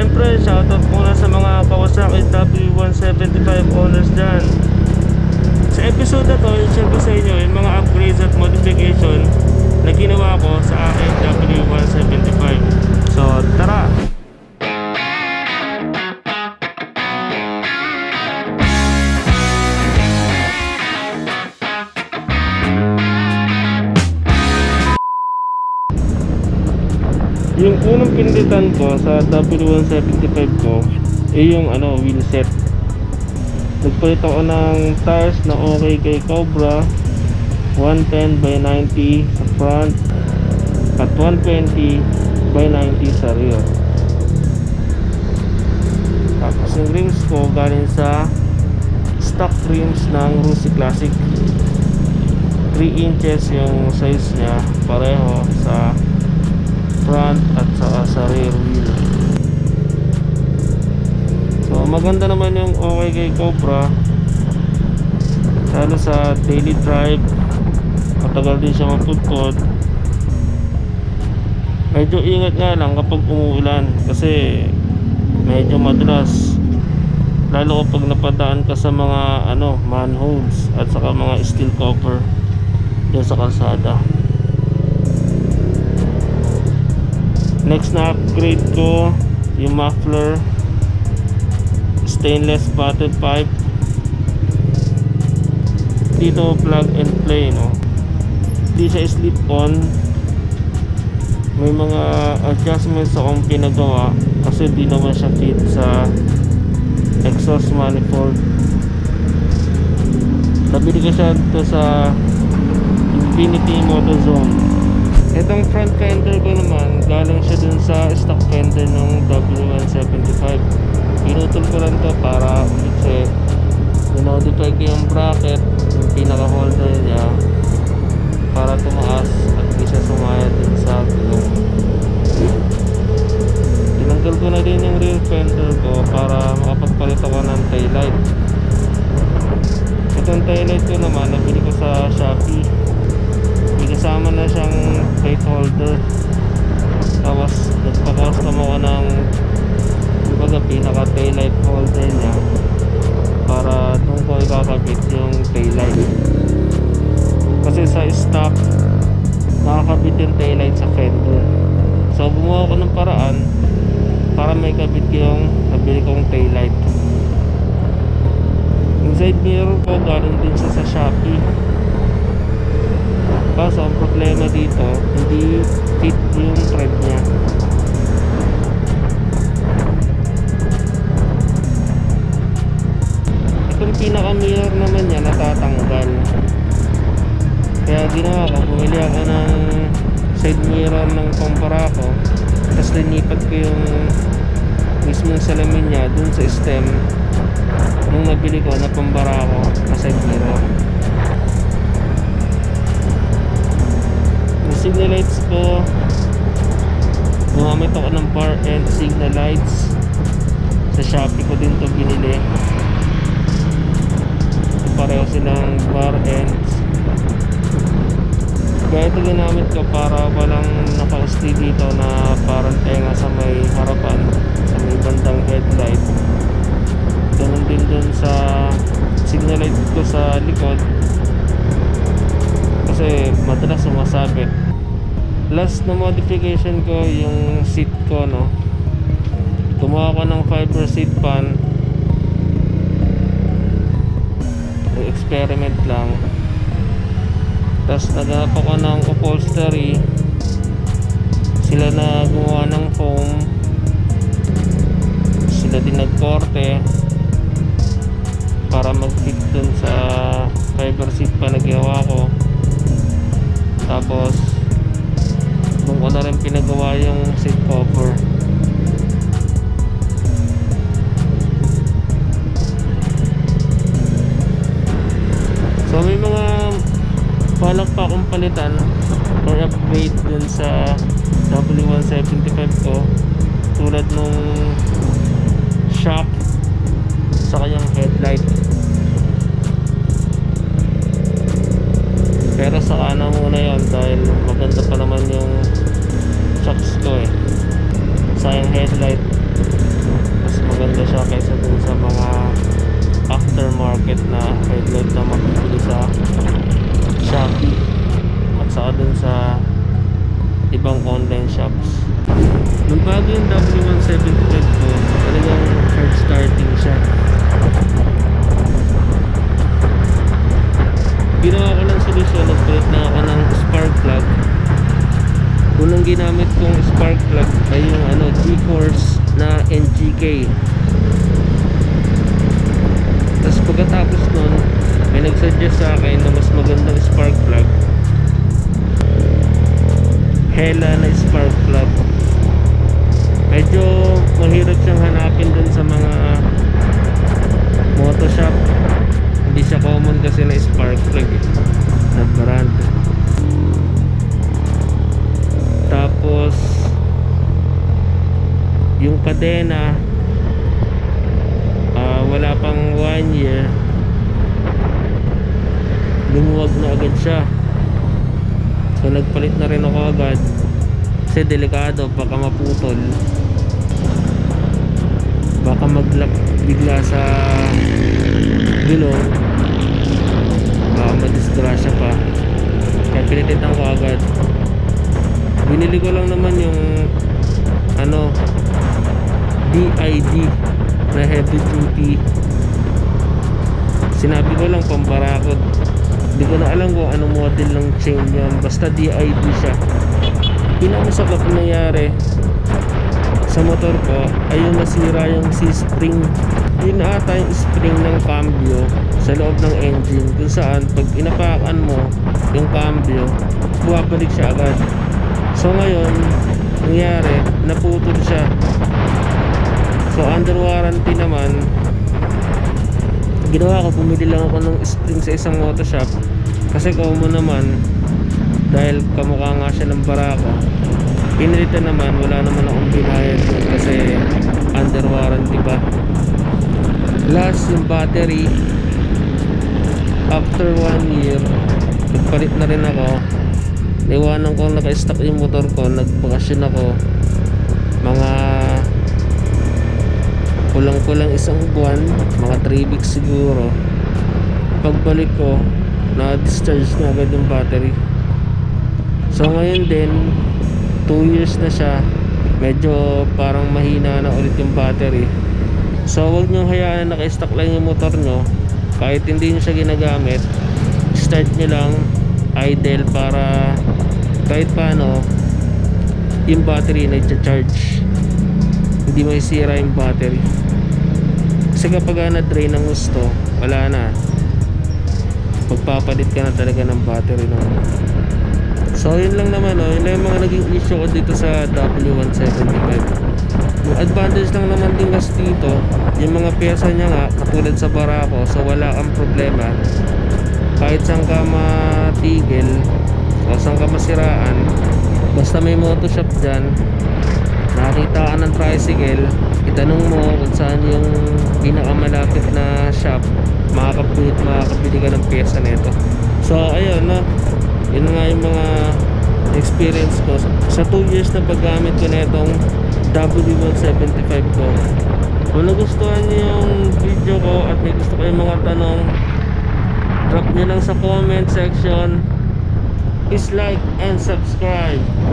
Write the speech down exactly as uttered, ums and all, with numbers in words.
syempre shoutout muna sa mga Kawasaki W one seventy-five owners dyan. Sa episode na to, i-share ko sa inyo yung mga upgrades at modification na ginawa ko sa aking W one seventy-five. So tara! Yung unang pindutan ko sa W one seventy-five ko ay yung ano, wheel set. Nagpalit ako ng tires na okay kay Cobra, one ten by ninety sa front at one twenty by ninety sa rear. Tapos yung rims ko galing sa stock rims ng Rossi Classic, three inches yung size nya, pareho sa front at saka sa rear wheel. So maganda naman yung okay kay Cobra, lalo sa daily drive, matagal din siya mapudpod. Medyo ingat nga lang kapag umuulan kasi medyo madulas, lalo kapag napadaan ka sa mga ano, manholes at saka mga steel cover dyan sa kalsada. Next na upgrade ko yung muffler, stainless bottle pipe. Dito plug and play, no? Hindi siya slip on. May mga adjustments akong pinagawa kasi di naman siya fit sa exhaust manifold. Nabili ko siya dito sa Infinity Motorzone. Itong front fender ko naman, galing siya dun sa stock fender ng W one seventy-five. Pinutol ko lang to para umikse. Dinodify ko yung bracket, yung pinaka holder niya, para tumaas at di siya sumaya dun sa gulong. Tinanggal ko na din yung rear fender ko para makapagpalit ako ng taillight. Itong taillight ko naman, nabili ko sa Shopee. May kasama na siyang plate holder. Tapos nagpa-custom ako ng kumbaga pinaka taillight holder niya para doon ko ikakabit yung taillight. Kasi sa stock nakakabit yung taillight sa fender. So gumawa ko ng paraan para may kabit yung nabili kong taillight. Yung side mirror ko galing din siya sa Shopee. Kaso ang problema dito, hindi fit yung tread niya. Itong pinaka mirror naman niya natatanggal. Kaya ginawa ko, bumili ako ng side mirror ng kumpara ko, tapos linipat ko yung mismong salamin niya dun sa stem nung nabili ko na pambara ko na side mirror. Signal lights ko, gumamit ako ng bar end signal lights. Sa Shopee ko din to binili. Pareho silang bar ends. Kaya ito ginamit ko para walang naka-usti dito na parang tenga sa may harapan, sa may bandang headlight. Ganun din dun sa signal light ko sa likod kasi madalas sumasabit. Last na modification ko yung seat ko, no? Gumawa ko ng fiber seat pan. Experiment lang. Tapos naghanap ako ng upholstery. Sila na gumawa ng foam. Sila din nagkorte para mag-fit dun sa fiber seat pan na ginawa ko. Tapos doon ko na rin pinagawa yung seat cover. So may mga balak pa akong palitan or upgrade dun sa W one seventy-five ko, tulad nung shock sa kanyang headlight. Pero sa ana muna yon dahil maganda pa naman yung shocks ko eh. Sayang headlight. maganda siya kaysa dun sa mga aftermarket na headlight na mabibili sa Shopee at saka dun sa ibang online shops. Nung bago yung W one seventy-five ko, talagang hard starting siya. Ginawa ko ng solusyon, nagpalit na ako ng spark plug. Unang ginamit kong spark plug ay yung ano, G-Force na N G K. Tapos pagkatapos nun, may nagsuggest sa akin na mas magandang spark plug, Hella na spark plug. Medyo mahirap siyang hanapin dun sa mga moto shop. Hindi siya common kasi na spark plug eh, na brand. Tapos yung kadena, uh, wala pang one year, lumuwag na agad siya. So nagpalit na rin ako agad kasi delikado, baka maputol, baka maglak bigla sa gulong, baka madisgrasya pa. Kaya pinititan ko agad. Binili ko lang naman yung ano, D I D na heavy duty. Sinabi ko lang pambarakot, hindi ko na alam kung anong model ng chain yan, basta D I D siya. Pinakamasakit na nangyari sa motor ko ay yung nasira yung C-spring. Yun ata yung spring ng cambio sa loob ng engine, kung saan pag inapakan mo yung cambio, bumabalik siya agad. So ngayon, nangyari, naputol siya. So under warranty naman, ginawa ko, bumili lang ako ng spring sa isang moto shop. Kasi common naman, dahil kamukha nga siya ng barako, pinilitan naman, wala naman akong binayad kasi under warranty pa. Last, yung battery, after one year, nagpalit na rin ako. Iwanan ko naka-stock yung motor ko, nagbakasyon ako mga kulang-kulang isang buwan, mga three weeks siguro. Pagbalik ko, na-discharge na agad yung battery. So ngayon din, two years na siya, medyo parang mahina na ulit yung battery. So huwag nyo hayaan na naka-stock lang yung motor nyo, kahit hindi nyo siya ginagamit, start nyo lang idle para kahit paano yung battery na i-charge, hindi masisira yung battery. Kasi kapag na-drain ng gusto, wala na, magpapalit ka na talaga ng battery ng. So yun lang naman, oh. Yun lang yung mga naging issue ko dito sa W one seventy-five. Yung advantage lang naman din kasi dito, yung mga pyesa niya nga katulad sa barako, so wala kang problema kahit saan ka matigil o saan ka masiraan. Basta may moto shop dyan, nakita ka ng tricycle, itanong mo kung saan yung pinakamalapit na shop, makakabili, makakabili ka ng pyesa nito. So ayun, no? Yun nga yung mga experience ko sa two years na paggamit ko na itong W one seventy-five ko. Kung nagustuhan niyo yung video ko at may gusto kayong mga tanong, drop nyo lang sa comment section. Please like and subscribe.